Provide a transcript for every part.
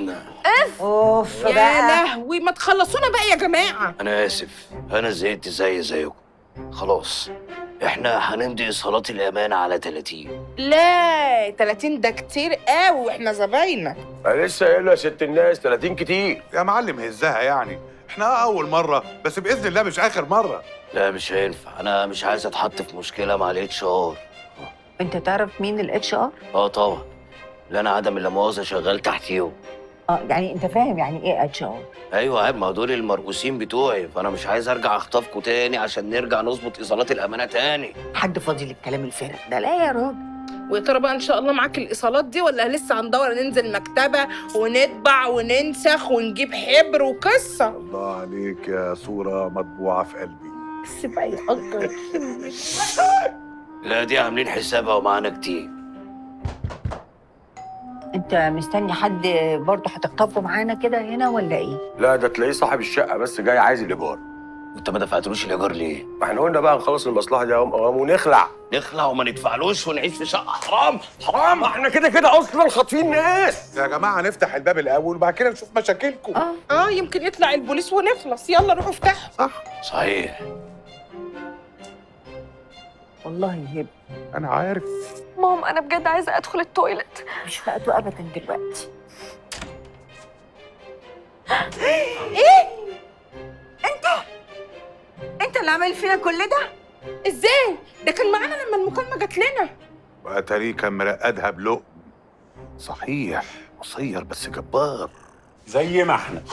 تعبنا. اوف يا بقى. لهوي، ما تخلصونا بقى يا جماعه. انا اسف، انا زهقت زيكم. خلاص احنا هنمضي ايصالات الامانه على 30. لا 30 ده كتير قوي واحنا زباينه. انا لسه قايل يا ست الناس 30 كتير. يا معلم هزها يعني، احنا اول مره بس باذن الله مش اخر مره. لا مش هينفع، انا مش عايز اتحط في مشكله مع الاتش ار. انت تعرف مين الاتش ار؟ اه طبعا، لا انا عدم لا مؤاخذه شغال تحتيهم. يعني انت فاهم يعني ايه اتش ار؟ ايوه عيب، ما دول المرؤوسين بتوعي، فانا مش عايز ارجع اخطفكم تاني عشان نرجع نظبط ايصالات الامانه تاني. حد فاضي للكلام الفارغ ده؟ لا يا راجل. ويا ترى بقى ان شاء الله معاك الايصالات دي ولا لسه هندور ننزل مكتبه ونطبع وننسخ ونجيب حبر وقصه؟ الله عليك يا صوره مطبوعه في قلبي. بس بقى يا اكتر. لا دي عاملين حسابها ومعانا كتير. انت مستني حد برضه هتخطفه معانا كده هنا ولا ايه؟ لا ده تلاقيه صاحب الشقه بس جاي عايز الايجار. انت ما دفعتلوش الايجار ليه؟ ما احنا قلنا بقى نخلص المصلحه دي قوام ونخلع. نخلع وما ندفعلوش ونعيش في شقه؟ حرام حرام. ما احنا كده كده اصلا خاطفين ناس. يا جماعه نفتح الباب الاول وبعد كده نشوف مشاكلكم. يمكن يطلع البوليس ونخلص. يلا روحوا افتحوا. صح صحيح. والله يهب. انا عارف. ماما انا بجد عايزه ادخل التويلت. مش وقته ابدا دلوقتي. ايه؟ انت اللي عامل فينا كل ده؟ ازاي؟ ده كان معانا لما المكالمه جات لنا. واتاريه كان مرقدها بلقم. صحيح قصير بس جبار. زي ما احنا.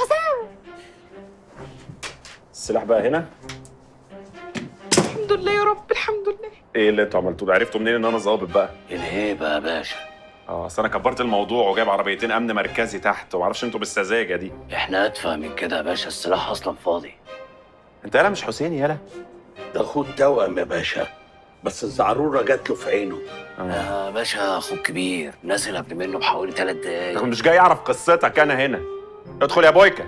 السلاح بقى هنا. الحمد لله يا رب، الحمد لله. ايه اللي انتوا عملتوه ده؟ عرفتوا منين ان انا ظابط بقى؟ الهيبه يا باشا. اصل انا كبرت الموضوع وجايب عربيتين امن مركزي تحت، وما اعرفش انتوا بالسذاجه دي. احنا ادفع من كده يا باشا، السلاح اصلا فاضي. انت يالا مش حسين يالا؟ ده اخوه توأم يا باشا، بس الزعرورة جات له في عينه. يا باشا اخوك كبير، نازل قبل منه بحوالي 3 دقايق. انا مش جاي اعرف قصتك انا هنا. ادخل يا بويكا.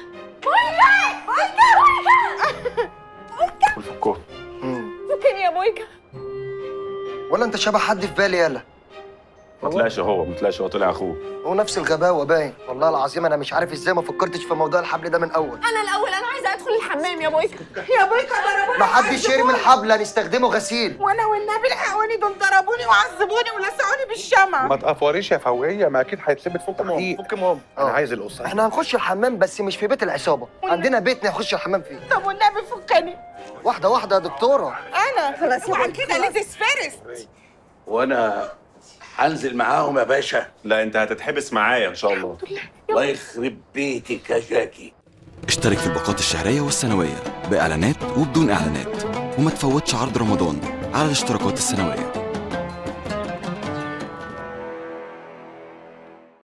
ادخل في الكوره. فكني يا بويكا. ولا انت شبه حد في بالي؟ يالا ما طلعش هو طلع اخوه. هو نفس الغباوه باين. والله العظيم انا مش عارف ازاي ما فكرتش في موضوع الحبل ده من اول. انا الاول، انا عايزه ادخل الحمام يا بويكا. يا بويكا ضربوني. ما حدش يرمي الحبل، هنستخدمه غسيل. وانا والنبي الحقوني، دول ضربوني وعذبوني ولسعوني بالشمع. ما تقفوريش يا فوقيه، ما اكيد هيتثبت فوق تحقيق. فك مام. انا عايز القصه. احنا هنخش الحمام بس مش في بيت العصابه، عندنا بيتنا نخش الحمام فيه. طب والنبي فكني. واحده واحده يا دكتوره. انا خلاص وعن كده ليديز فيرست. وانا هنزل معاهم يا باشا. لا انت هتتحبس معايا ان شاء الله. الله يخرب بيتك يا جاكي. اشترك في الباقات الشهرية والسنوية بإعلانات وبدون إعلانات، وما تفوتش عرض رمضان على الاشتراكات السنوية.